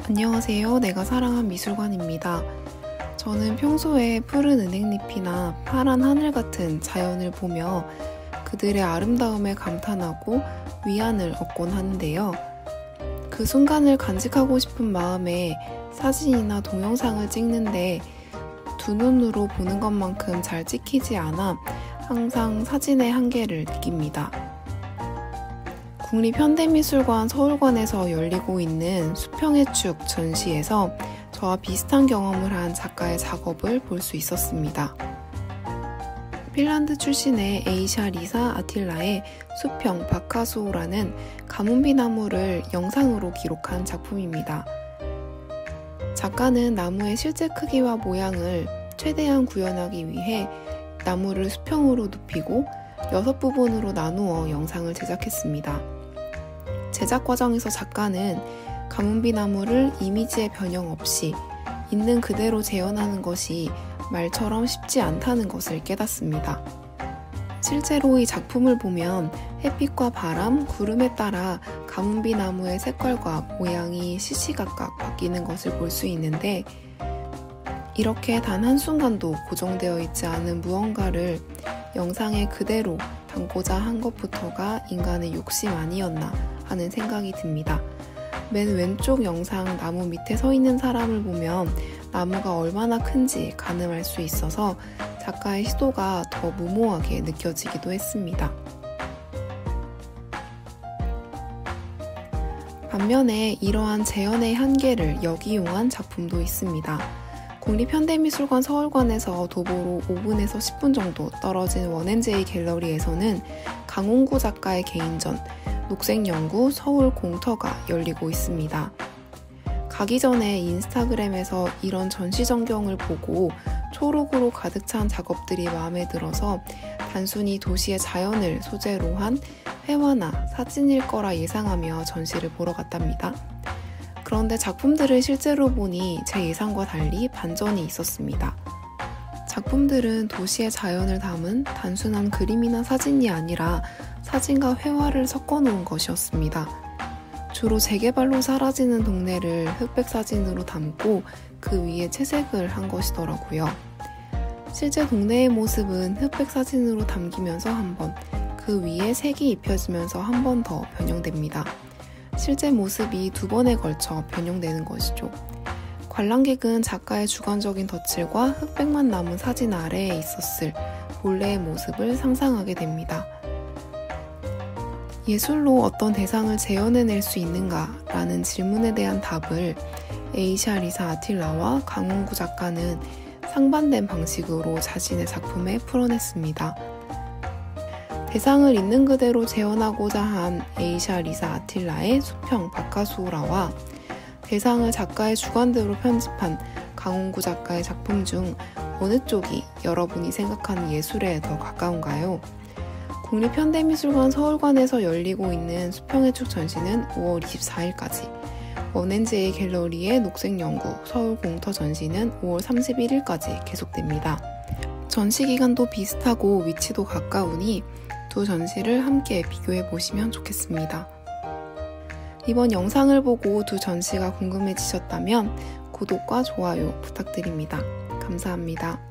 안녕하세요. 내가 사랑한 미술관입니다. 저는 평소에 푸른 은행잎이나 파란 하늘 같은 자연을 보며 그들의 아름다움에 감탄하고 위안을 얻곤 하는데요. 그 순간을 간직하고 싶은 마음에 사진이나 동영상을 찍는데 두 눈으로 보는 것만큼 잘 찍히지 않아 항상 사진의 한계를 느낍니다. 국립현대미술관 서울관에서 열리고 있는 수평의 축 전시에서 저와 비슷한 경험을 한 작가의 작업을 볼 수 있었습니다. 핀란드 출신의 에이샤 리사 아틸라의 수평 바카수오라는 가뭄비 나무를 영상으로 기록한 작품입니다. 작가는 나무의 실제 크기와 모양을 최대한 구현하기 위해 나무를 수평으로 눕히고 6부분으로 나누어 영상을 제작했습니다. 제작 과정에서 작가는 가뭄비 나무를 이미지의 변형 없이 있는 그대로 재현하는 것이 말처럼 쉽지 않다는 것을 깨닫습니다. 실제로 이 작품을 보면 햇빛과 바람, 구름에 따라 가뭄비 나무의 색깔과 모양이 시시각각 바뀌는 것을 볼 수 있는데 이렇게 단 한순간도 고정되어 있지 않은 무언가를 영상에 그대로 담고자 한 것부터가 인간의 욕심 아니었나 하는 생각이 듭니다. 맨 왼쪽 영상 나무 밑에 서 있는 사람을 보면 나무가 얼마나 큰지 가늠할 수 있어서 작가의 시도가 더 무모하게 느껴지기도 했습니다. 반면에 이러한 재현의 한계를 역이용한 작품도 있습니다. 국립현대미술관 서울관에서 도보로 5분에서 10분 정도 떨어진 원앤제이 갤러리에서는 강홍구 작가의 개인전 녹색연구 서울 공터가 열리고 있습니다. 가기 전에 인스타그램에서 이런 전시 전경을 보고 초록으로 가득 찬 작업들이 마음에 들어서 단순히 도시의 자연을 소재로 한 회화나 사진일 거라 예상하며 전시를 보러 갔답니다. 그런데 작품들을 실제로 보니 제 예상과 달리 반전이 있었습니다. 작품들은 도시의 자연을 담은 단순한 그림이나 사진이 아니라 사진과 회화를 섞어 놓은 것이었습니다. 주로 재개발로 사라지는 동네를 흑백 사진으로 담고 그 위에 채색을 한 것이더라고요. 실제 동네의 모습은 흑백 사진으로 담기면서 한 번, 그 위에 색이 입혀지면서 한 번 더 변형됩니다. 실제 모습이 2번에 걸쳐 변형되는 것이죠. 관람객은 작가의 주관적인 덧칠과 흑백만 남은 사진 아래에 있었을 본래의 모습을 상상하게 됩니다. 예술로 어떤 대상을 재현해낼 수 있는가라는 질문에 대한 답을 에이샤 리사 아틸라와 강홍구 작가는 상반된 방식으로 자신의 작품에 풀어냈습니다. 대상을 있는 그대로 재현하고자 한 에이샤 리사 아틸라의 수평 바카수오라와 대상을 작가의 주관대로 편집한 강홍구 작가의 작품 중 어느 쪽이 여러분이 생각하는 예술에 더 가까운가요? 국립현대미술관 서울관에서 열리고 있는 수평의 축 전시는 5월 24일까지, 원앤제이 갤러리의 녹색연구 서울 공터 전시는 5월 31일까지 계속됩니다. 전시 기간도 비슷하고 위치도 가까우니 두 전시를 함께 비교해 보시면 좋겠습니다. 이번 영상을 보고 두 전시가 궁금해지셨다면 구독과 좋아요 부탁드립니다. 감사합니다.